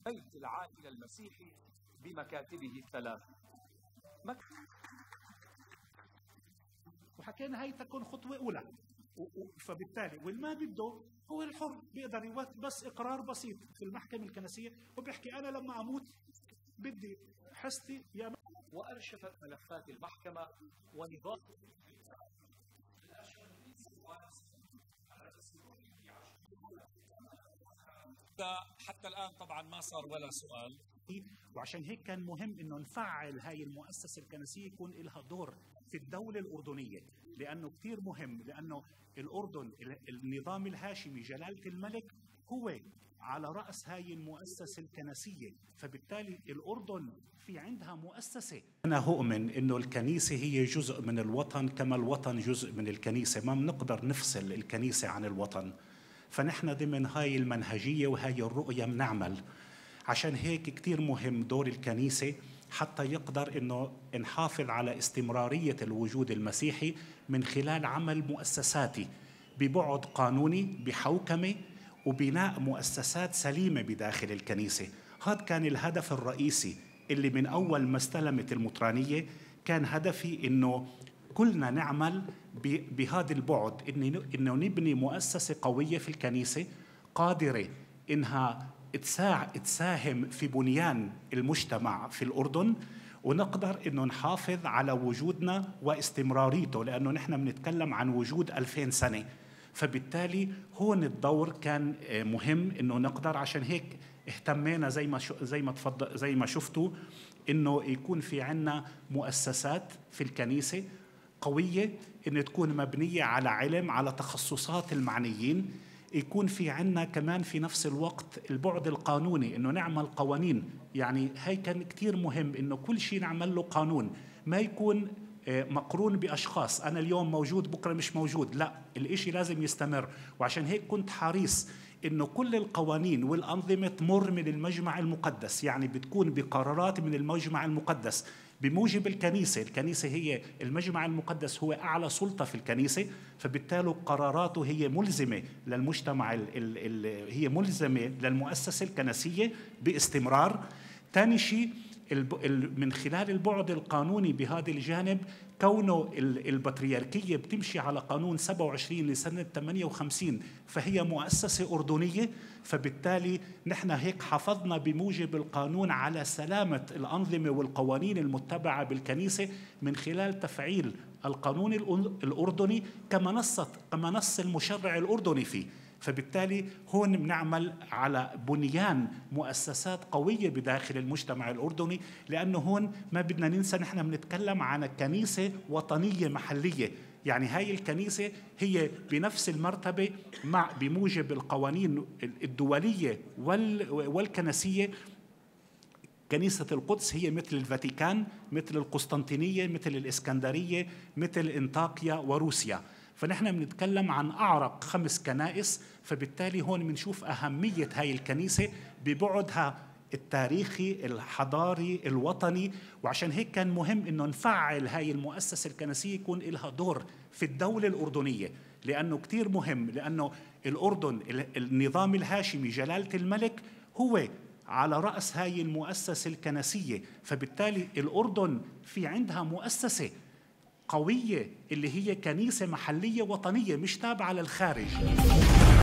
بيت العائلة المسيحي بمكاتبه الثلاث. وحكينا هي تكون خطوة أولى، فبالتالي والما بده هو الحر بيقدر يوثق بس إقرار بسيط في المحكمة الكنسية وبيحكي أنا لما أموت بدي حصتي يا وأرشفت ملفات المحكمة ونظام حتى الآن طبعا ما صار ولا سؤال. وعشان هيك كان مهم انه نفعل هاي المؤسسة الكنسية يكون لها دور في الدولة الأردنية، لأنه كتير مهم، لأنه الأردن النظام الهاشمي جلالة الملك هو على رأس هاي المؤسسة الكنسية، فبالتالي الأردن في عندها مؤسسة. أنا أؤمن إنه الكنيسة هي جزء من الوطن كما الوطن جزء من الكنيسة، ما بنقدر نفصل الكنيسة عن الوطن، فنحن ضمن هاي المنهجية وهاي الرؤية بنعمل. عشان هيك كتير مهم دور الكنيسة حتى يقدر إنه نحافظ على استمرارية الوجود المسيحي من خلال عمل مؤسساتي ببعد قانوني بحوكمة وبناء مؤسسات سليمة بداخل الكنيسة. هذا كان الهدف الرئيسي اللي من أول ما استلمت المطرانية كان هدفي إنه كلنا نعمل بهذا البعد، إنه نبني مؤسسة قوية في الكنيسة قادرة إنها تساهم في بنيان المجتمع في الأردن، ونقدر إنه نحافظ على وجودنا واستمراريته، لأنه نحن بنتكلم عن وجود 2000 سنة، فبالتالي هون الدور كان مهم إنه نقدر. عشان هيك اهتمينا زي ما شفتوا إنه يكون في عنا مؤسسات في الكنيسة قوية، إن تكون مبنية على علم، على تخصصات المعنيين، يكون في عنا كمان في نفس الوقت البعد القانوني، إنه نعمل قوانين. يعني هاي كان كتير مهم إنه كل شيء نعمل له قانون، ما يكون مقرون بأشخاص أنا اليوم موجود بكرة مش موجود، لا، الإشي لازم يستمر. وعشان هيك كنت حريص إنه كل القوانين والأنظمة تمر من المجمع المقدس، يعني بتكون بقرارات من المجمع المقدس بموجب الكنيسة. الكنيسة هي المجمع المقدس، هو أعلى سلطة في الكنيسة، فبالتالي قراراته هي ملزمة للمجتمع، هي ملزمة للمؤسسة الكنسية باستمرار. ثاني شيء من خلال البعد القانوني بهذا الجانب، كونه البطريركية بتمشي على قانون 27 لسنة 58، فهي مؤسسة أردنية، فبالتالي نحن هيك حافظنا بموجب القانون على سلامة الأنظمة والقوانين المتبعة بالكنيسة من خلال تفعيل القانون الأردني كما نص المشرع الأردني فيه. فبالتالي هون بنعمل على بنيان مؤسسات قوية بداخل المجتمع الأردني، لأنه هون ما بدنا ننسى نحن بنتكلم عن كنيسة وطنية محلية، يعني هاي الكنيسة هي بنفس المرتبة بموجب القوانين الدولية والكنسية. كنيسة القدس هي مثل الفاتيكان، مثل القسطنطينية، مثل الإسكندرية، مثل انطاكيا وروسيا، فنحن بنتكلم عن أعرق 5 كنائس. فبالتالي هون بنشوف أهمية هاي الكنيسة ببعدها التاريخي الحضاري الوطني. وعشان هيك كان مهم إنه نفعل هاي المؤسسة الكنسية يكون لها دور في الدولة الأردنية، لأنه كتير مهم، لأنه الأردن النظام الهاشمي جلالة الملك هو على رأس هاي المؤسسة الكنسية، فبالتالي الأردن في عندها مؤسسة قوية اللي هي كنيسة محلية وطنية مش تابعة للخارج.